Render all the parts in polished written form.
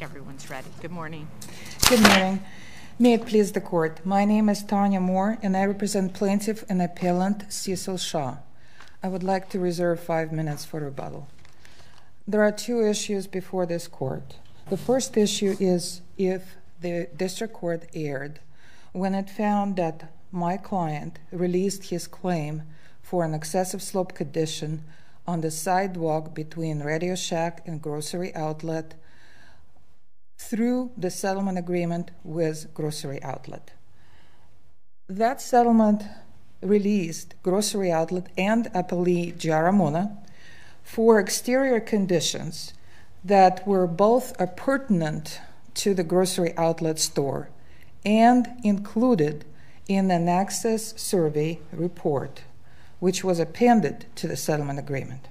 think everyone's ready. Good morning. Good morning. May it please the court. My name is Tanya Moore, and I represent plaintiff and appellant Cecil Shaw. I would like to reserve 5 minutes for rebuttal. There are two issues before this court. The first issue is if the district court erred when it found that my client released his claim for an excessive slope condition on the sidewalk between Radio Shack and Grocery Outlet through the settlement agreement with Grocery Outlet. That settlement released Grocery Outlet and appellee Jar-Ramona for exterior conditions that were both pertinent to the Grocery Outlet store and included in an access survey report, which was appended to the settlement agreement.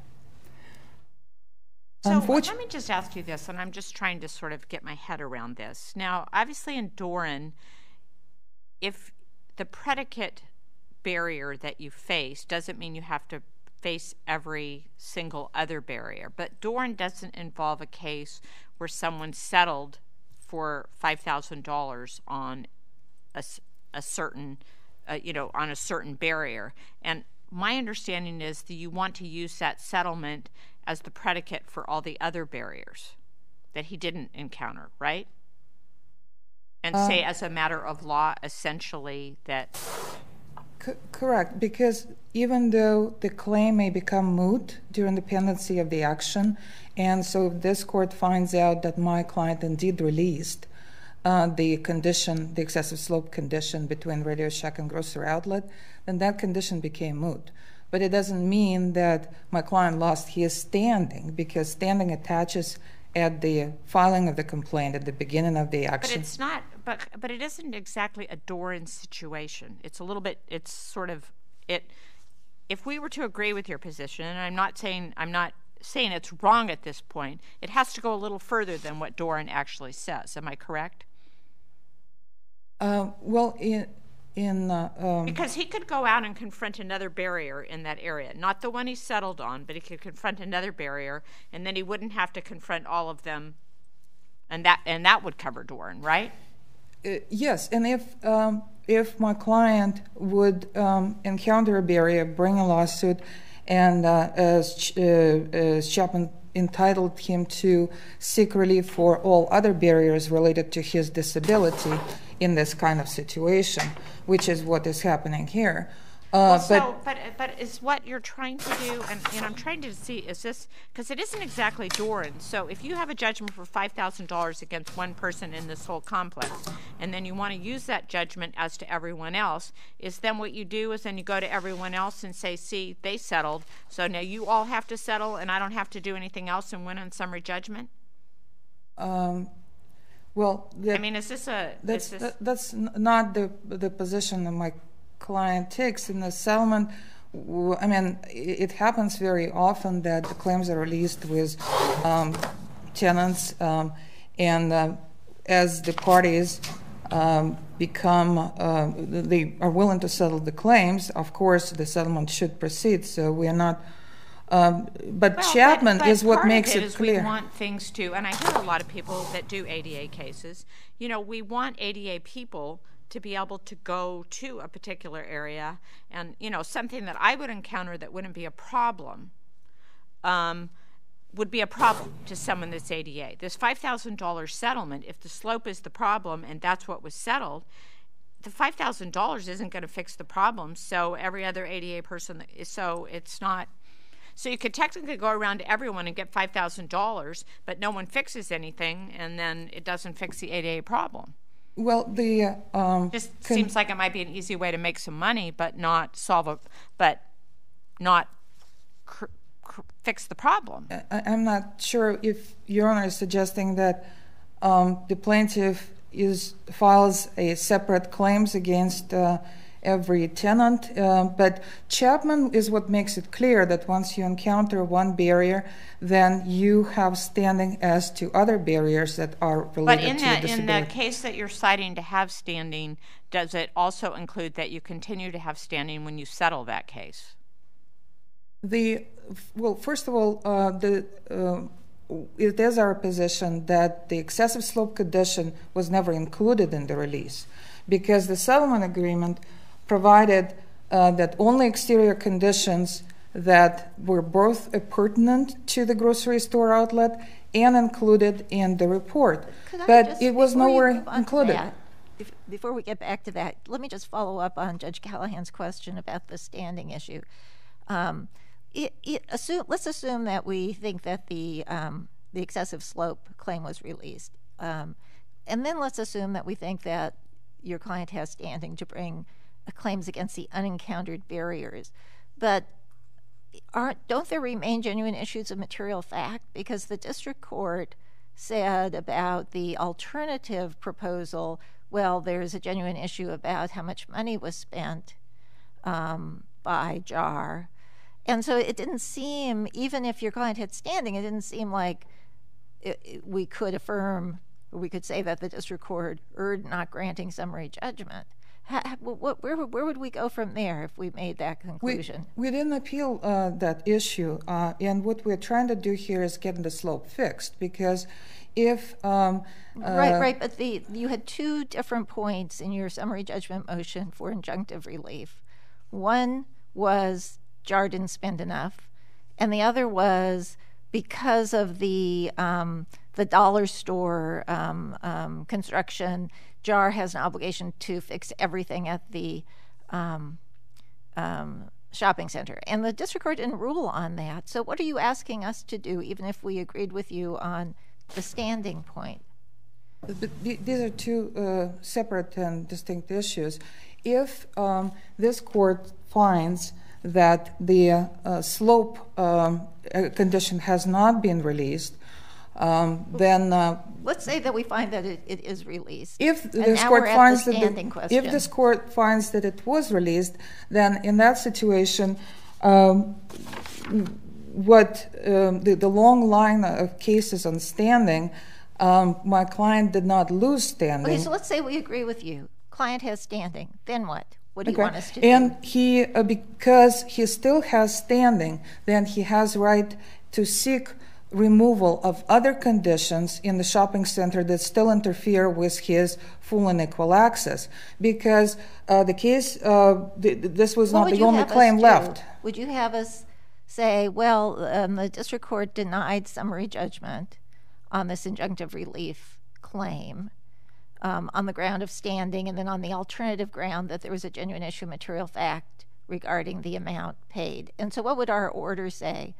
So let me just ask you this, and I'm just trying to sort of get my head around this. Now, obviously in Doran, if the predicate barrier that you face doesn't mean you have to face every single other barrier, but Doran doesn't involve a case where someone settled for $5,000 on a certain, on a certain barrier. And my understanding is that you want to use that settlement as the predicate for all the other barriers that he didn't encounter, right? And say as a matter of law, essentially, that... Correct, because even though the claim may become moot during the pendency of the action, and so if this court finds out that my client indeed released the condition, the excessive slope condition between Radio Shack and Grocery Outlet, then that condition became moot. But it doesn't mean that my client lost his standing, because standing attaches at the filing of the complaint at the beginning of the action. But it's not, but it isn't exactly a Doran situation. It's a little bit, it's sort of, if we were to agree with your position, and I'm not saying it's wrong at this point, it has to go a little further than what Doran actually says. Am I correct? Well, because he could go out and confront another barrier in that area, not the one he settled on, but he could confront another barrier, and then he wouldn't have to confront all of them, and that would cover Doran, right? Yes, and if my client would encounter a barrier, bring a lawsuit, and as Chapman entitled him to seek relief for all other barriers related to his disability in this kind of situation, which is what is happening here. But is what you're trying to do, and I'm trying to see, is this, because it isn't exactly Doran, so if you have a judgment for $5,000 against one person in this whole complex, and then you want to use that judgment as to everyone else, is then what you do is then you go to everyone else and say, see, they settled, so now you all have to settle, and I don't have to do anything else and win on summary judgment? Well, I mean, is this a... That's not the position that my client takes in the settlement. I mean, it happens very often that the claims are released with tenants, and as the parties become, they are willing to settle the claims, of course, the settlement should proceed, so we are not... but Chapman is what makes it clear. We want things to, and I hear a lot of people that do ADA cases, we want ADA people to be able to go to a particular area, and something that I would encounter that wouldn't be a problem would be a problem to someone that's ADA. This $5,000 settlement, if the slope is the problem and that's what was settled, the $5,000 isn't going to fix the problem, so every other ADA person, so it's not... So you could technically go around to everyone and get $5,000, but no one fixes anything, and then it doesn't fix the ADA problem. Well, the just seems like it might be an easy way to make some money, but not fix the problem. I'm not sure if Your Honor is suggesting that the plaintiff files a separate claims against every tenant, but Chapman is what makes it clear that once you encounter one barrier, then you have standing as to other barriers that are related to the disability. But in the case that you're citing to have standing, does it also include that you continue to have standing when you settle that case? Well, first of all, it is our position that the excessive slope condition was never included in the release, because the settlement agreement provided that only exterior conditions that were both pertinent to the grocery store outlet and included in the report. But it was nowhere included. Before we get back to that, let me just follow up on Judge Callahan's question about the standing issue. Let's assume that we think that the excessive slope claim was released. And then let's assume that we think that your client has standing to bring claims against the unencountered barriers. But don't there remain genuine issues of material fact? Because the district court said about the alternative proposal, well, there's a genuine issue about how much money was spent by JAR. And so it didn't seem, even if your client had standing, it didn't seem like we could affirm, or we could say that the district court erred not granting summary judgment. Where would we go from there if we made that conclusion? We didn't appeal that issue, and what we're trying to do here is get the slope fixed, because if right, but you had two different points in your summary judgment motion for injunctive relief. One was JAR didn't spend enough, and the other was because of the dollar store construction, JAR has an obligation to fix everything at the shopping center. And the district court didn't rule on that. So what are you asking us to do, even if we agreed with you on the standing point? But these are two separate and distinct issues. If this court finds that the slope condition has not been released, then let's say that we find that it is released. If this court finds that it was released, then in that situation, the long line of cases on standing, my client did not lose standing. Okay, so let's say we agree with you. Client has standing. Then what? What do you want us to do? And he, because he still has standing, then he has right to seek removal of other conditions in the shopping center that still interfere with his full and equal access. Because the case, this was not the only claim left. Would you have us say, well, the district court denied summary judgment on this injunctive relief claim on the ground of standing, and then on the alternative ground that there was a genuine issue of material fact regarding the amount paid? And so what would our order say?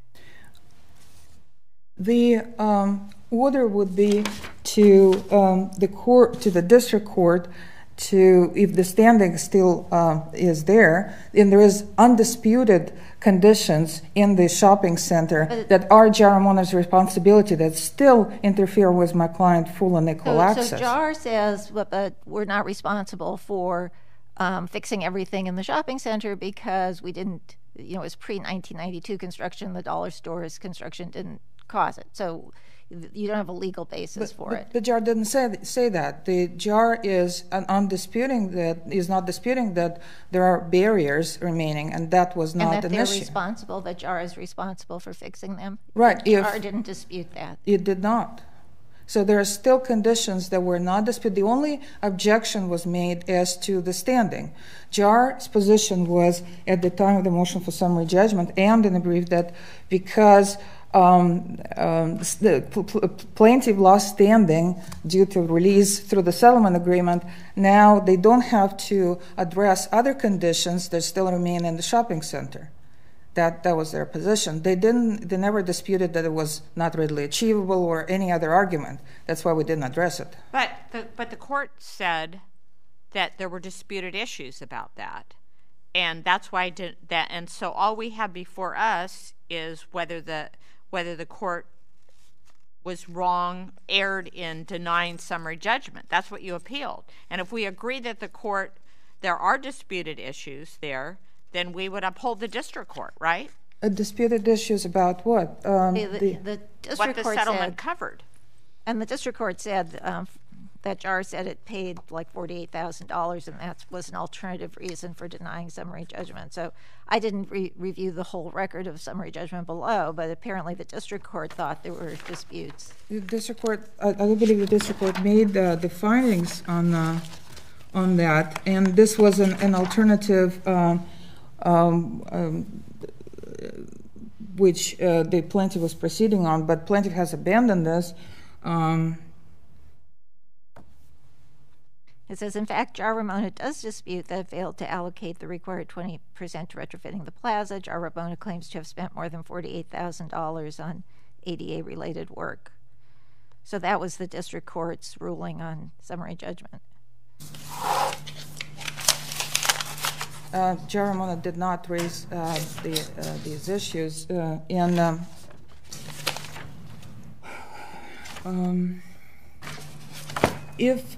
The order would be to the district court, to, if the standing still is there, and there is undisputed conditions in the shopping center that are Jar-Ramona's responsibility that still interfere with my client full and equal access. So Jar says, but we're not responsible for fixing everything in the shopping center because we didn't, it was pre-1992 construction, the dollar store's construction didn't cause it. So you don't have a legal basis for it. The JAR didn't say that. The JAR is not disputing that there are barriers remaining, and that was not an issue. And that they're responsible, that JAR is responsible for fixing them? Right. JAR didn't dispute that. It did not. So there are still conditions that were not disputed. The only objection was made as to the standing. JAR's position was, at the time of the motion for summary judgment and in the brief, that because the plaintiff lost standing due to release through the settlement agreement, now they don't have to address other conditions that still remain in the shopping center. That was their position. They never disputed that it was not readily achievable or any other argument. That's why we didn't address it. But the court said that there were disputed issues about that, and that's why I did that. And so all we have before us is whether the court was wrong, erred in denying summary judgment. That's what you appealed. And if we agree that there are disputed issues there, then we would uphold the district court, right? Disputed issues about what? The district what the court settlement said, covered. And the district court said, that Jar said it paid like $48,000, and that was an alternative reason for denying summary judgment. So I didn't review the whole record of summary judgment below, but apparently the district court thought there were disputes. The district court, I believe the district court made the findings on that, and this was an alternative which the plaintiff was proceeding on, but plaintiff has abandoned this. It says, in fact, Jar-Ramona does dispute that it failed to allocate the required 20% to retrofitting the plaza. Jar-Ramona claims to have spent more than $48,000 on ADA-related work. So that was the district court's ruling on summary judgment. Jar-Ramona did not raise these issues, if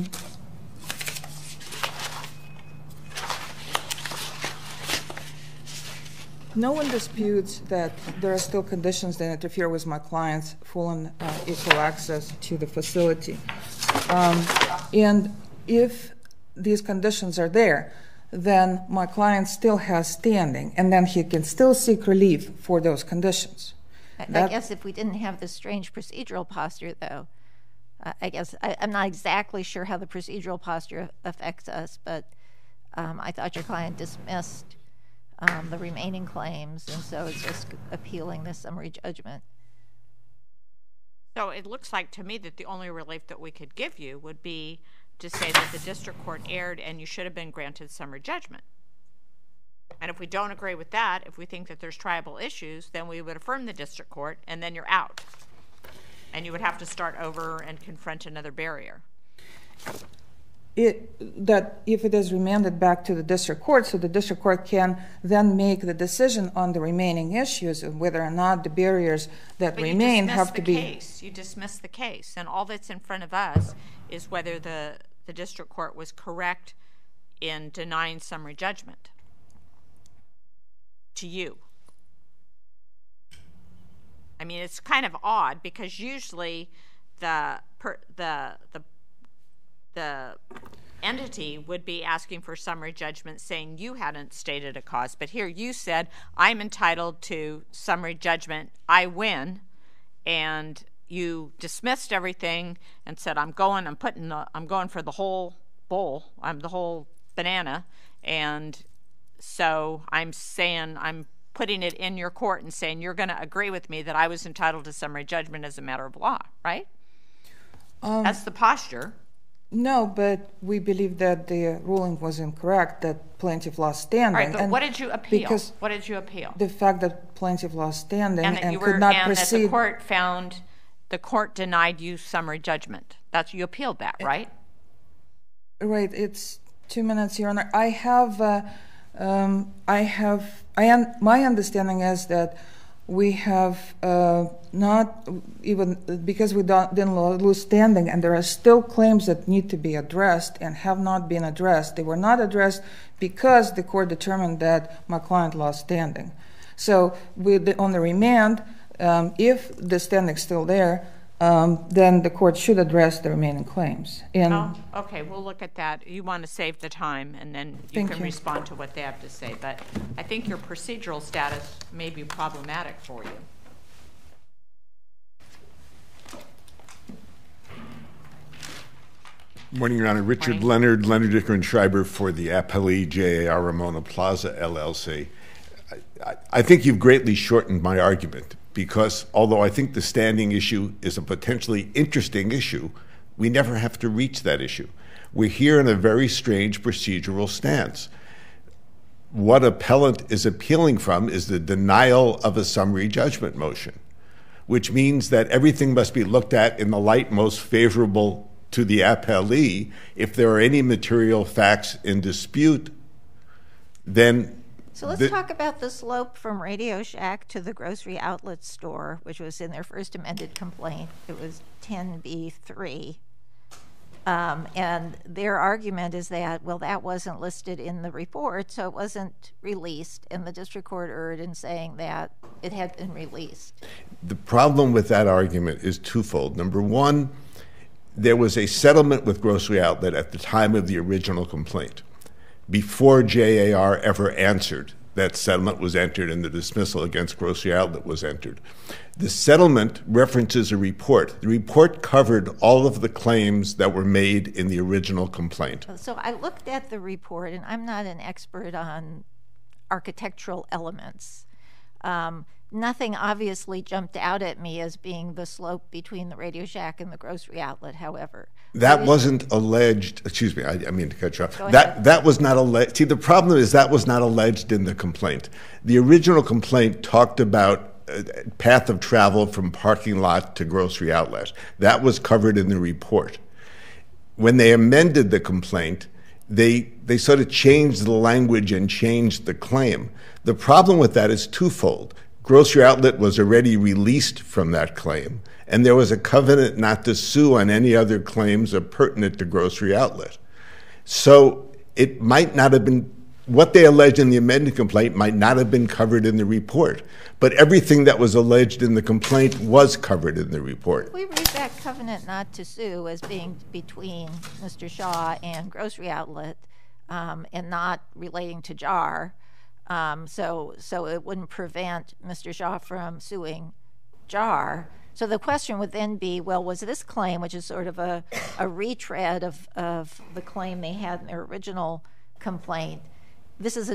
no one disputes that there are still conditions that interfere with my client's full and equal access to the facility. And if these conditions are there, then my client still has standing, and then he can still seek relief for those conditions. I guess if we didn't have this strange procedural posture, though, I guess I'm not exactly sure how the procedural posture affects us, but I thought your client dismissed the remaining claims, and so it's just appealing the summary judgment. So it looks like to me that the only relief that we could give you would be to say that the district court erred and you should have been granted summary judgment. And if we don't agree with that, if we think that there's triable issues, then we would affirm the district court, and then you're out. And you would have to start over and confront another barrier. That if it is remanded back to the district court, so the district court can then make the decision on the remaining issues of whether or not the barriers that remain have to be. You dismiss the case, and all that's in front of us is whether the district court was correct in denying summary judgment to you. I mean, it's kind of odd because usually the entity would be asking for summary judgment saying you hadn't stated a cause, but here you said I'm entitled to summary judgment, I win, and you dismissed everything and said I'm going for the whole bowl, I'm the whole banana, and so I'm saying I'm putting it in your court and saying you're going to agree with me that I was entitled to summary judgment as a matter of law, right? That's the posture. No, but we believe that the ruling was incorrect, that plaintiff lost standing. All right, but what did you appeal? Because what did you appeal? The fact that plaintiff lost standing and could not proceed. And that the court found, the court denied you summary judgment. You appealed that, right? Right. It's 2 minutes, Your Honor. My understanding is that we have not even, because we didn't lose standing, and there are still claims that need to be addressed and have not been addressed. They were not addressed because the court determined that my client lost standing. So on the remand, if the standing is still there, then the court should address the remaining claims. Okay, we'll look at that. You want to save the time, and then you can respond to what they have to say. But I think your procedural status may be problematic for you. Morning, Your Honor. Richard Leonard, Dicker and Schreiber for the appellee Jar-Ramona Plaza, LLC. I think you've greatly shortened my argument, because although I think the standing issue is a potentially interesting issue, we never have to reach that issue. We're here in a very strange procedural stance. What appellant is appealing from is the denial of a summary judgment motion, which means that everything must be looked at in the light most favorable to the appellee. If there are any material facts in dispute, then so let's talk about the slope from Radio Shack to the grocery outlet store, which was in their first amended complaint. It was 10B3. And their argument is that, well, that wasn't listed in the report, so it wasn't released. And the district court erred in saying that it had been released. The problem with that argument is twofold. Number one, there was a settlement with Grocery Outlet at the time of the original complaint. Before JAR ever answered, that settlement was entered and the dismissal against Grocery Outlet was entered. The settlement references a report. The report covered all of the claims that were made in the original complaint. So I looked at the report, and I'm not an expert on architectural elements. Nothing obviously jumped out at me as being the slope between the Radio Shack and the Grocery Outlet, however. That wasn't alleged, excuse me, I mean to cut you off. Go ahead. That was not alleged. See, the problem is that was not alleged in the complaint. The original complaint talked about path of travel from parking lot to Grocery Outlet. That was covered in the report. When they amended the complaint, they sort of changed the language and changed the claim. The problem with that is twofold. Grocery Outlet was already released from that claim, and there was a covenant not to sue on any other claims pertinent to Grocery Outlet. So it might not have been, what they alleged in the amended complaint might not have been covered in the report, but everything that was alleged in the complaint was covered in the report. We read that covenant not to sue as being between Mr. Shaw and Grocery Outlet and not relating to JAR. So it wouldn't prevent Mr. Shaw from suing JAR. So the question would then be, well, was this claim, which is sort of a retread of the claim they had in their original complaint, is this a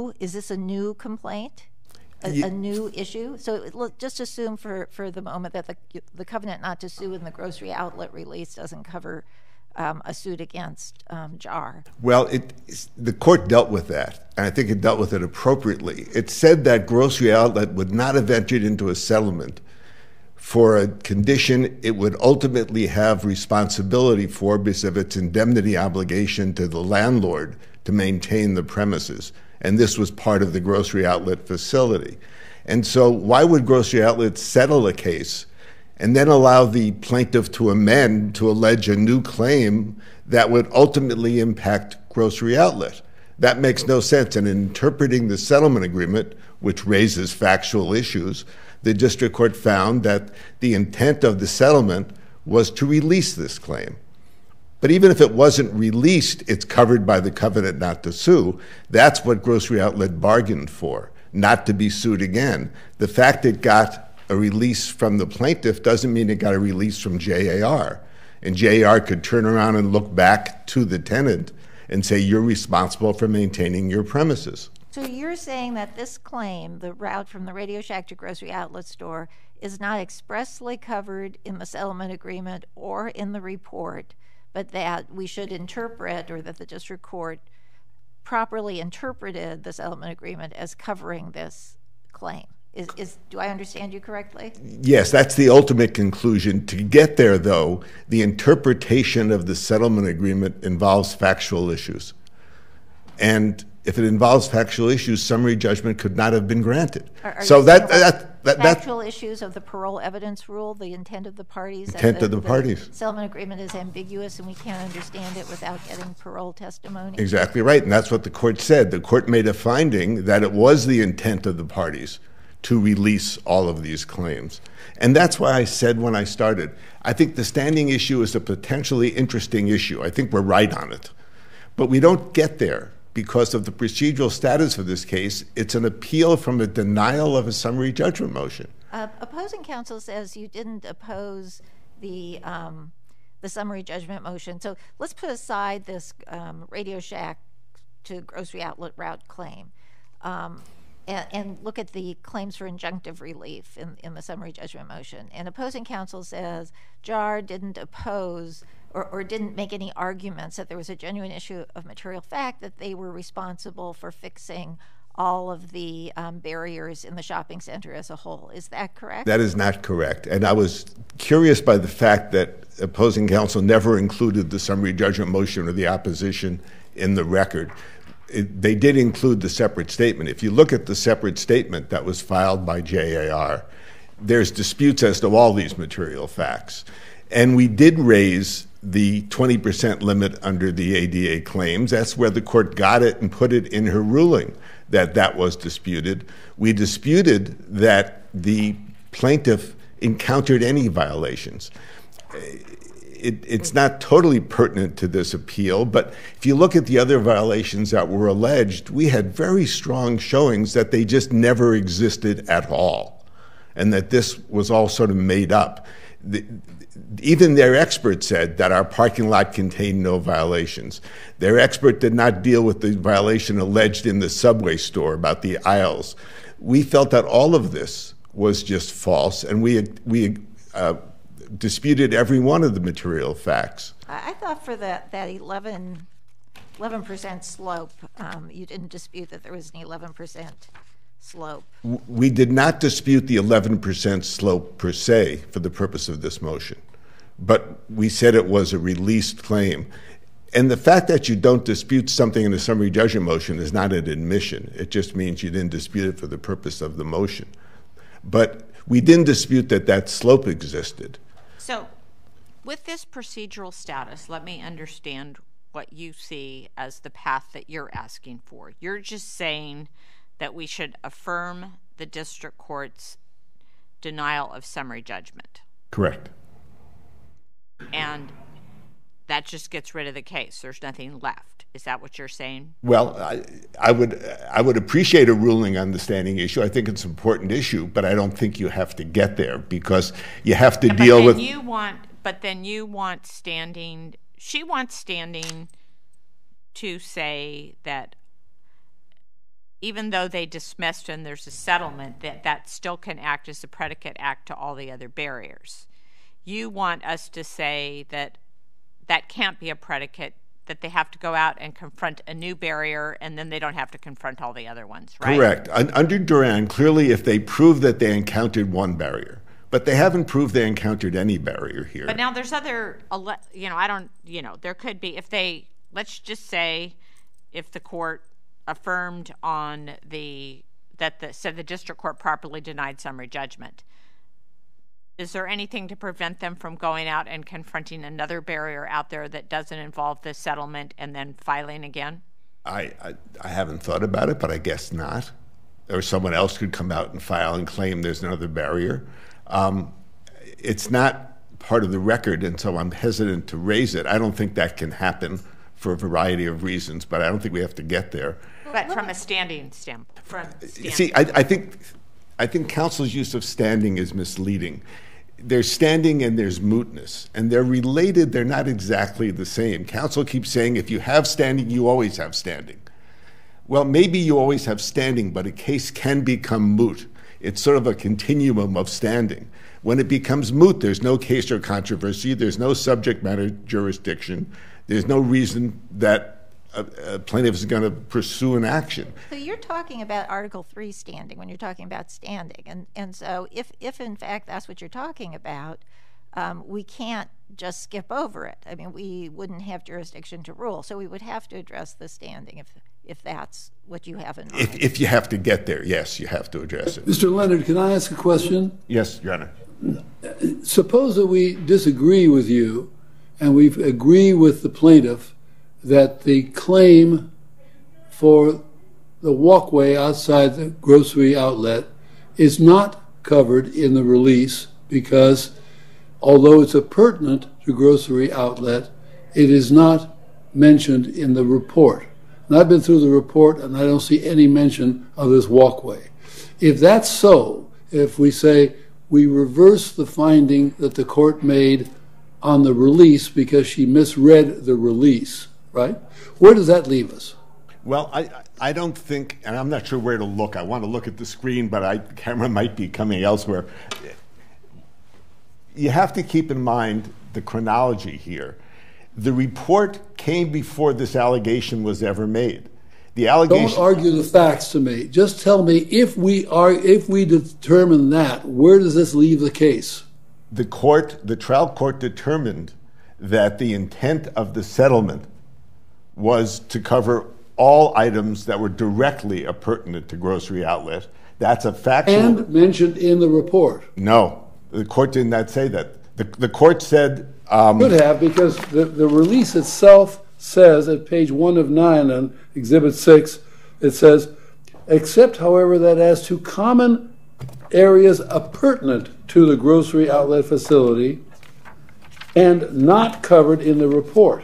new complaint? A new issue? So just assume for the moment that the covenant not to sue in the Grocery Outlet release doesn't cover a suit against JAR. Well, the court dealt with that, and I think it dealt with it appropriately. It said that Grocery Outlet would not have entered into a settlement for a condition it would ultimately have responsibility for because of its indemnity obligation to the landlord to maintain the premises. And this was part of the Grocery Outlet facility. And so why would Grocery Outlet settle a case and then allow the plaintiff to amend to allege a new claim that would ultimately impact Grocery Outlet? That makes no sense. And in interpreting the settlement agreement, which raises factual issues, the district court found that the intent of the settlement was to release this claim. But even if it wasn't released, it's covered by the covenant not to sue. That's what Grocery Outlet bargained for, not to be sued again. The fact it got a release from the plaintiff doesn't mean it got a release from JAR. And JAR could turn around and look back to the tenant and say, you're responsible for maintaining your premises. So you're saying that this claim, the route from the Radio Shack to Grocery Outlet store, is not expressly covered in the settlement agreement or in the report, but that we should interpret, or that the district court properly interpreted the settlement agreement as covering this claim. Do I understand you correctly? Yes, that's the ultimate conclusion. To get there, though, the interpretation of the settlement agreement involves factual issues. And if it involves factual issues, summary judgment could not have been granted. So factual issues of the parole evidence rule, the intent of the parties. Intent of the parties. Settlement agreement is ambiguous, and we can't understand it without getting parole testimony. Exactly right, and that's what the court said. The court made a finding that it was the intent of the parties to release all of these claims. And that's why I said when I started, I think the standing issue is a potentially interesting issue. I think we're right on it. But we don't get there because of the procedural status of this case. It's an appeal from a denial of a summary judgment motion. Opposing counsel says you didn't oppose the summary judgment motion. So let's put aside this Radio Shack to Grocery Outlet route claim. And look at the claims for injunctive relief in the summary judgment motion. And opposing counsel says JAR didn't oppose or didn't make any arguments that there was a genuine issue of material fact, that they were responsible for fixing all of the barriers in the shopping center as a whole. Is that correct? That is not correct. And I was curious by the fact that opposing counsel never included the summary judgment motion or the opposition in the record. They did include the separate statement. If you look at the separate statement that was filed by JAR, there's disputes as to all these material facts. And we did raise the 20% limit under the ADA claims. That's where the court got it and put it in her ruling that that was disputed. We disputed that the plaintiff encountered any violations. it's not totally pertinent to this appeal, but if you look at the other violations that were alleged, we had very strong showings that they just never existed at all, and that this was all sort of made up. Even their expert said that our parking lot contained no violations. Their expert did not deal with the violation alleged in the Subway store about the aisles. We felt that all of this was just false, and we disputed every one of the material facts. I thought for that 11% slope, you didn't dispute that there was an 11% slope. We did not dispute the 11% slope per se for the purpose of this motion, but we said it was a released claim. And the fact that you don't dispute something in a summary judgment motion is not an admission. It just means you didn't dispute it for the purpose of the motion. But we didn't dispute that that slope existed. So with this procedural status, let me understand what you see as the path that you're asking for. You're just saying that we should affirm the district court's denial of summary judgment. Correct. And that just gets rid of the case. There's nothing left. Is that what you're saying? Well, I would appreciate a ruling on the standing issue. I think it's an important issue, but I don't think you have to get there because you have to deal with. But then you want standing. She wants standing to say that even though they dismissed and there's a settlement, that still can act as a predicate act to all the other barriers. You want us to say that that can't be a predicate, that they have to go out and confront a new barrier, and then they don't have to confront all the other ones, right? Correct. Under Duran, clearly if they prove that they encountered one barrier, but they haven't proved they encountered any barrier here. But now there's other, there could be, let's just say if the court affirmed on said the district court properly denied summary judgment, is there anything to prevent them from going out and confronting another barrier out there that doesn't involve this settlement and then filing again? I haven't thought about it, but I guess not. Or someone else could come out and file and claim there's another barrier. It's not part of the record, and so I'm hesitant to raise it. I don't think that can happen for a variety of reasons, but I don't think we have to get there. But from a standing standpoint. See, I think counsel's use of standing is misleading. There's standing and there's mootness, and they're related. They're not exactly the same. Counsel keeps saying if you have standing, you always have standing. Well, maybe you always have standing, but a case can become moot. It's sort of a continuum of standing. When it becomes moot, there's no case or controversy. There's no subject matter jurisdiction. There's no reason that a plaintiff is going to pursue an action. So you're talking about Article 3 standing when you're talking about standing. And so if in fact that's what you're talking about, we can't just skip over it. I mean, we wouldn't have jurisdiction to rule. So we would have to address the standing if that's what you have in mind. If you have to get there, yes, you have to address it. Mr. Leonard, can I ask a question? Yes, Your Honor. Suppose that we disagree with you and we agree with the plaintiff that the claim for the walkway outside the grocery outlet is not covered in the release because although it's pertinent to grocery outlet, it is not mentioned in the report. And I've been through the report and I don't see any mention of this walkway. If that's so, if we say we reverse the finding that the court made on the release because she misread the release, right? Where does that leave us? Well, I don't think, and I'm not sure where to look. I want to look at the screen, but the camera might be coming elsewhere. You have to keep in mind the chronology here. The report came before this allegation was ever made. The allegation. Don't argue the facts to me. Just tell me if we determine that, where does this leave the case? The trial court determined that the intent of the settlement was to cover all items that were directly pertinent to grocery outlet. That's a factual. And mentioned in the report. No, the court did not say that. The court said. Could have, because the release itself says at page 1 of 9 on Exhibit 6, it says, except, however, that as to common areas appurtenant to the grocery outlet facility, and not covered in the report.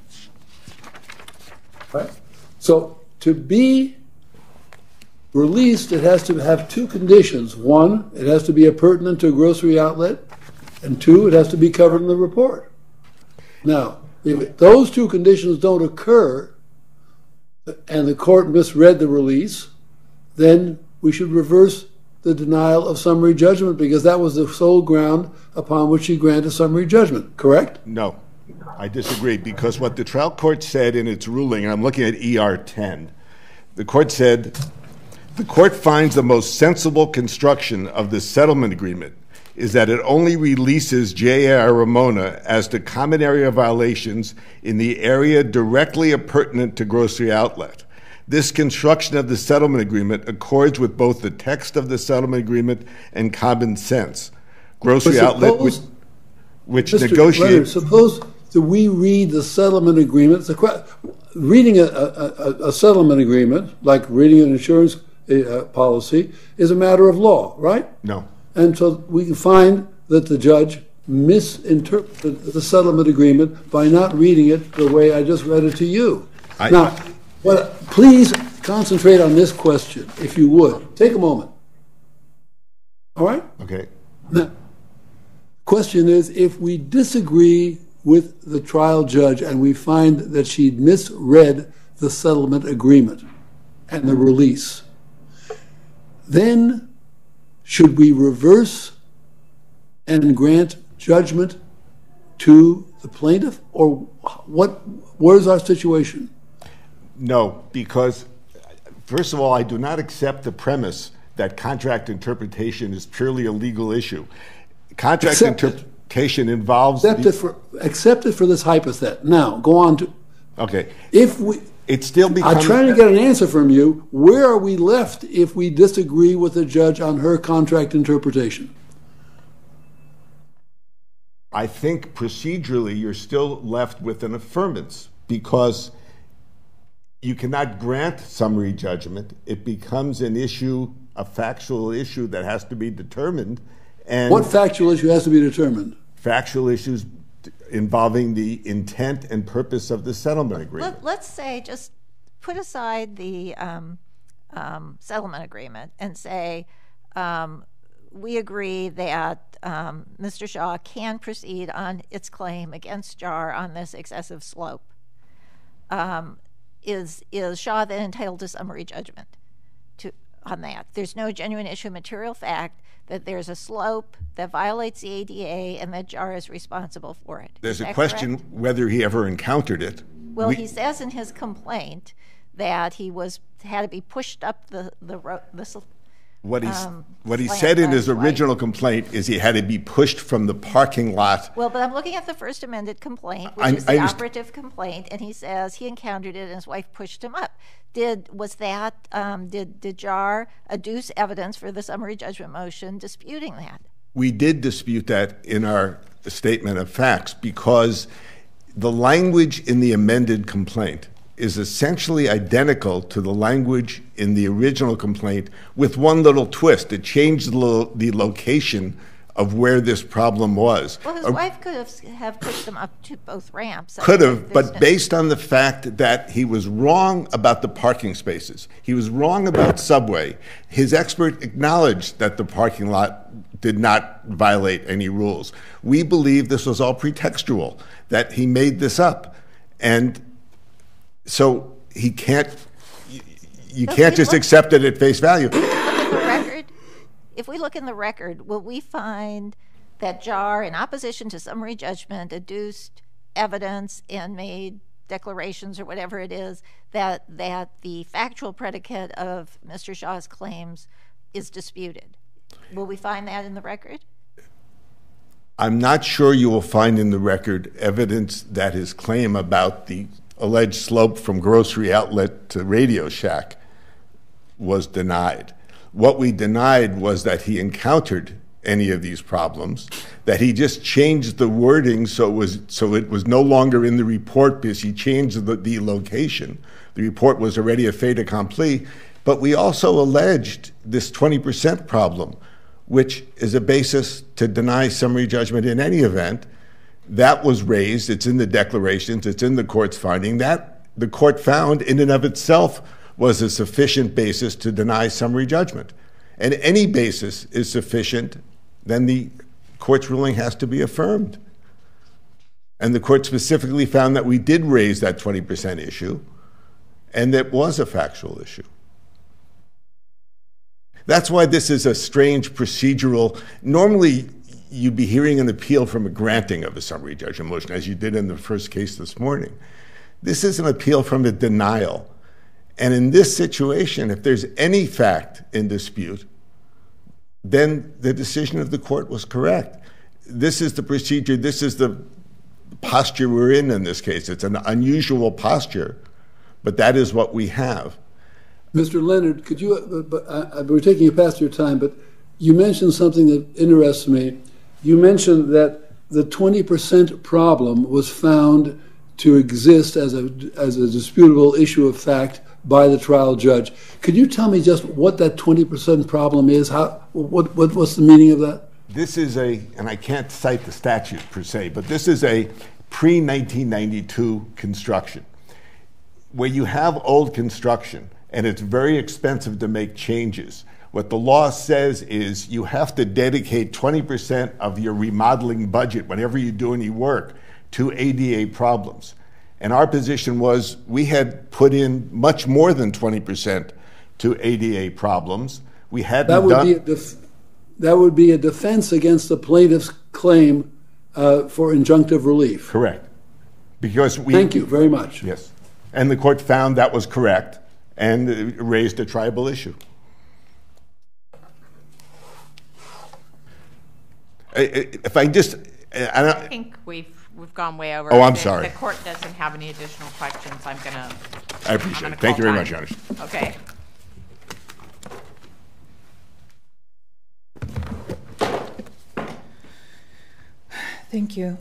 Right? So to be released, it has to have two conditions. One, it has to be appurtenant to a grocery outlet, and two, it has to be covered in the report. Now, if those two conditions don't occur, and the court misread the release, then we should reverse the denial of summary judgment, because that was the sole ground upon which he granted summary judgment, correct? No, I disagree, because what the trial court said in its ruling, and I'm looking at ER 10, the court said, the court finds the most sensible construction of the settlement agreement is that it only releases Jar-Ramona as to common area violations in the area directly appurtenant to grocery outlet. This construction of the settlement agreement accords with both the text of the settlement agreement and common sense. Grocery outlet, which negotiates. Leonard, suppose that we read the settlement agreement. Reading a settlement agreement, like reading an insurance policy, is a matter of law, right? No. And so we can find that the judge misinterpreted the settlement agreement by not reading it the way I just read it to you. Please concentrate on this question, if you would. Take a moment. All right? Okay. Now, question is, if we disagree with the trial judge and we find that she misread the settlement agreement and the release, then should we reverse and grant judgment to the plaintiff, or where's our situation? No, because first of all, I do not accept the premise that contract interpretation is purely a legal issue. Contract interpretation involves accept it for this hypothet. Now, go on to. Okay. It still becomes. I'm trying to get an answer from you. Where are we left if we disagree with the judge on her contract interpretation? I think procedurally you're still left with an affirmance, because you cannot grant summary judgment. It becomes an issue, a factual issue that has to be determined. And what factual issue has to be determined? Factual issues involving the intent and purpose of the settlement agreement. Let's say, just put aside the settlement agreement and say we agree that Mr. Shaw can proceed on its claim against Jar on this excessive slope. Is Shaw then entitled to summary judgment on that? There's no genuine issue of material fact that there's a slope that violates the ADA and that Jar is responsible for it. There's a question whether he ever encountered it. Well, he says in his complaint that he had to be pushed up the What he said in his original complaint is he had to be pushed from the parking lot. Well, but I'm looking at the first amended complaint, which is the operative complaint, and he says he encountered it and his wife pushed him up. Did Jar adduce evidence for the summary judgment motion disputing that? We did dispute that in our statement of facts, because the language in the amended complaint is essentially identical to the language in the original complaint, with one little twist. It changed the location of where this problem was. Well, his wife could have pushed him up to both ramps. Could have, but based on the fact that he was wrong about the parking spaces, he was wrong about Subway, his expert acknowledged that the parking lot did not violate any rules. We believe this was all pretextual, that he made this up. And so you can't just accept it at face value. If we look in the record, will we find that Jar, in opposition to summary judgment, adduced evidence and made declarations or whatever it is that the factual predicate of Mr. Shaw's claims is disputed? Will we find that in the record? I'm not sure you will find in the record evidence that his claim about the alleged slope from grocery outlet to Radio Shack was denied. What we denied was that he encountered any of these problems, that he just changed the wording so it was no longer in the report because he changed the location. The report was already a fait accompli, but we also alleged this 20% problem, which is a basis to deny summary judgment in any event, That was raised. It's in the declarations. It's in the court's finding. That the court found in and of itself was a sufficient basis to deny summary judgment. And any basis is sufficient, then the court's ruling has to be affirmed. And the court specifically found that we did raise that 20% issue, and that was a factual issue. That's why this is a strange procedural. Normally, you'd be hearing an appeal from a granting of a summary judgment motion, as you did in the first case this morning. This is an appeal from a denial. And in this situation, if there's any fact in dispute, then the decision of the court was correct. This is the procedure, this is the posture we're in this case. It's an unusual posture, but that is what we have. Mr. Leonard, could you, we're taking you past your time, but you mentioned something that interests me. You mentioned that the 20% problem was found to exist as a disputable issue of fact by the trial judge. Could you tell me just what that 20% problem is? What's the meaning of that? This is and I can't cite the statute per se, but this is a pre-1992 construction. Where you have old construction, and it's very expensive to make changes, what the law says is you have to dedicate 20% of your remodeling budget, whenever you do any work, to ADA problems. And our position was we had put in much more than 20% to ADA problems. We hadn't that would be a defense against the plaintiff's claim for injunctive relief. Correct. Because Thank you very much. Yes. And the court found that was correct and raised a tribal issue. If I just... I think we've gone way over. Oh, I'm sorry. The court doesn't have any additional questions. I appreciate it. Thank you very much, Your Honor. Okay. Thank you.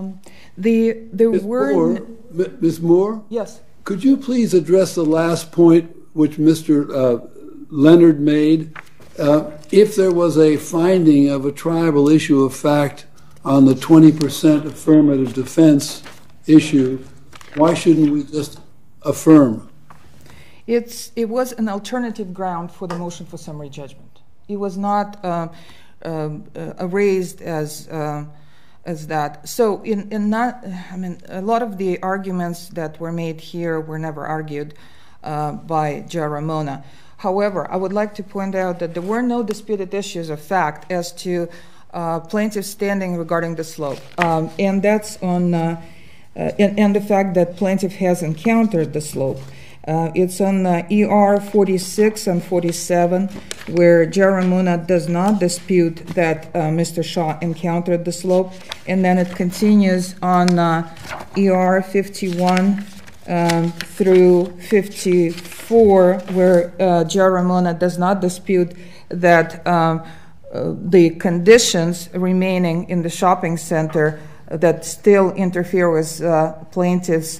Ms. Moore? Yes. Could you please address the last point which Mr. Leonard made? If there was a finding of a tribal issue of fact on the 20% affirmative defense issue, why shouldn't we just affirm? It was an alternative ground for the motion for summary judgment. It was not raised as that. So a lot of the arguments that were made here were never argued by Jar-Ramona. However, I would like to point out that there were no disputed issues of fact as to plaintiff's standing regarding the slope, and that's on and the fact that plaintiff has encountered the slope. It's on ER 46 and 47, where Jar-Ramona does not dispute that Mr. Shaw encountered the slope, and then it continues on ER 51 through 54, where Jar-Ramona does not dispute that the conditions remaining in the shopping center that still interfere with plaintiff's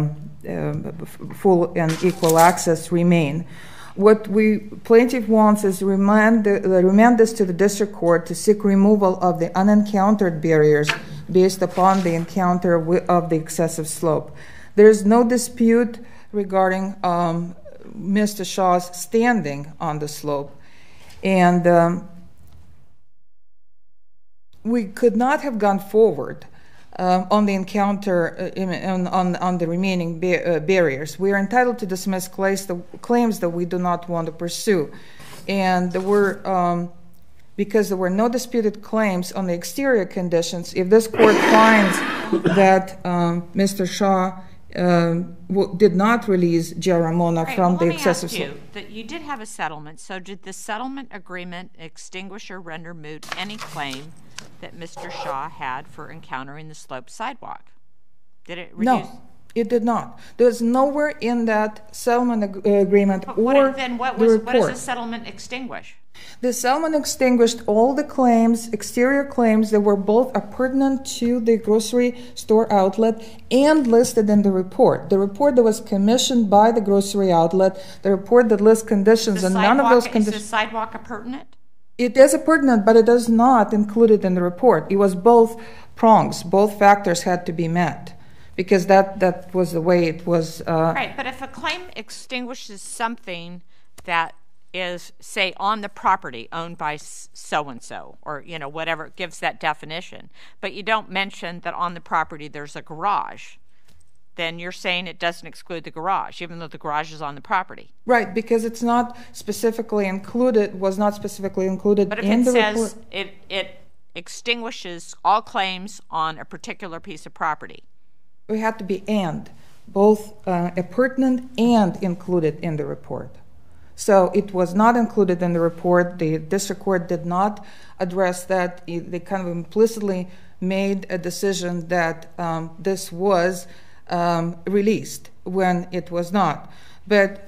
full and equal access remain. What plaintiff wants is remand this to the district court to seek removal of the unencountered barriers based upon the encounter of the excessive slope. There is no dispute regarding Mr. Shaw's standing on the slope, and we could not have gone forward on the encounter on the remaining barriers. We are entitled to dismiss claims that we do not want to pursue, and there were because there were no disputed claims on the exterior conditions. If this court finds that Mr. Shaw did not release Jar-Ramona from the excessive slope. Let me ask you, that you did have a settlement, so did the settlement agreement extinguish or render moot any claim that Mr. Shaw had for encountering the slope sidewalk? Did it reduce? No, it did not. There's nowhere in that settlement agreement or the report. What does the settlement extinguish? The settlement extinguished all the claims, exterior claims, that were both pertinent to the grocery store outlet and listed in the report. The report that was commissioned by the grocery outlet, the report that lists conditions, and none of those conditions. Is the sidewalk appurtenant? It is pertinent, but it is not included in the report. It was both prongs. Both factors had to be met, because that was the way it was. Right, but if a claim extinguishes something that is, say, on the property owned by so-and-so, or, you know, whatever, it gives that definition, but you don't mention that on the property there's a garage, then you're saying it doesn't exclude the garage, even though the garage is on the property. Right, because it's not specifically included, was not specifically included in the report. But if it says it extinguishes all claims on a particular piece of property. It had to be and, both pertinent and included in the report. So it was not included in the report. The district court did not address that. They kind of implicitly made a decision that this was released when it was not. But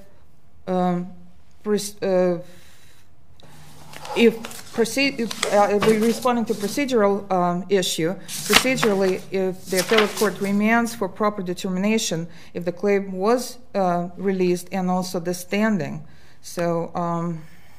if we're responding to procedural issue, procedurally, if the appellate court remands for proper determination, if the claim was released and also the standing. So, all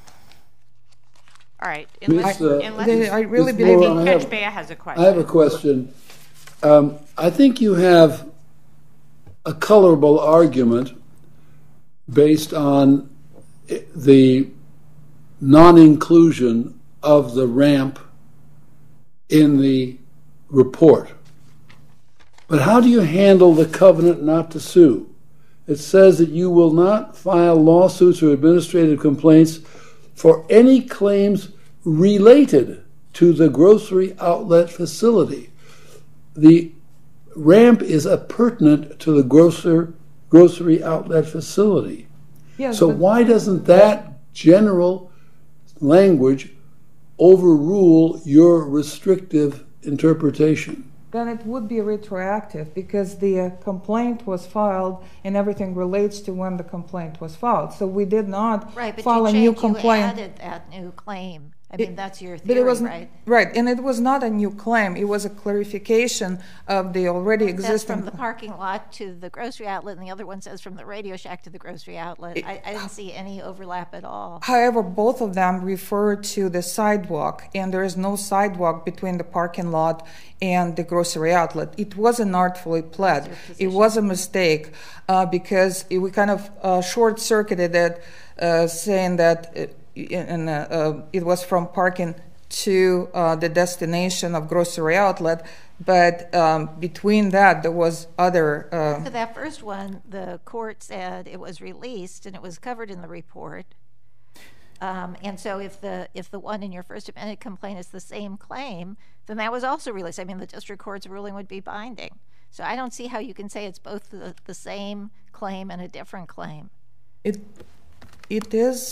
right. I really believe Judge Bea has a question. I have a question. I think you have a colorable argument based on the non-inclusion of the ramp in the report. But how do you handle the covenant not to sue? It says that you will not file lawsuits or administrative complaints for any claims related to the grocery outlet facility. The ramp is appurtenant to the grocery outlet facility. Yes, so why doesn't that general language overrule your restrictive interpretation? Then it would be retroactive, because the complaint was filed and everything relates to when the complaint was filed. So we did not file a new complaint. You added that new claim. I mean, that's your But theory, it wasn't, right? right, and it was not a new claim. It was a clarification of the already It says existing. from the parking lot to the grocery outlet, and the other one says from the Radio Shack to the grocery outlet. I didn't see any overlap at all. However, both of them refer to the sidewalk, and there is no sidewalk between the parking lot and the grocery outlet. It wasn't artfully pled. It was a mistake because we kind of short-circuited it, saying that it was from parking to the destination of grocery outlet, but between that there was other. For that first one, the court said it was released and it was covered in the report. And so if the one in your first amended complaint is the same claim, then that was also released. I mean, the district court's ruling would be binding. So I don't see how you can say it's both the same claim and a different claim. It is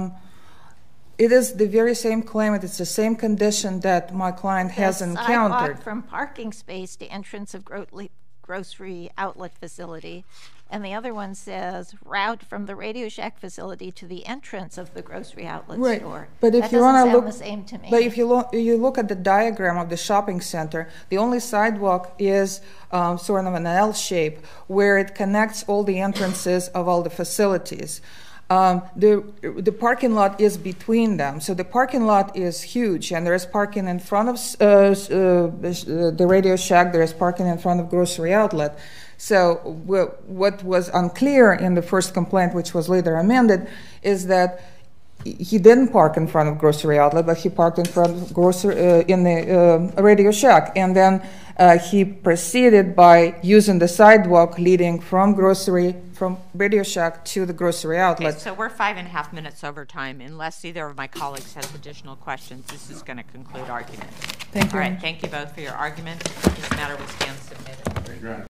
the very same claim. It's the same condition that my client has encountered. Sidewalk from parking space to entrance of grocery outlet facility, and the other one says route from the Radio Shack facility to the entrance of the grocery outlet store. But if that you doesn't want to sound look, the same to me. But if you look at the diagram of the shopping center, the only sidewalk is sort of an L shape where it connects all the entrances of all the facilities. The parking lot is between them, so the parking lot is huge, and there is parking in front of the Radio Shack. There is parking in front of grocery outlet. So what was unclear in the first complaint, which was later amended, is that he didn't park in front of grocery outlet, but he parked in front of in the Radio Shack, and then he proceeded by using the sidewalk leading from Radio Shack to the grocery outlet. Okay, so we're 5.5 minutes over time. Unless either of my colleagues has additional questions, this is going to conclude argument. Thank you. All right, thank you both for your arguments. This matter will stand submitted.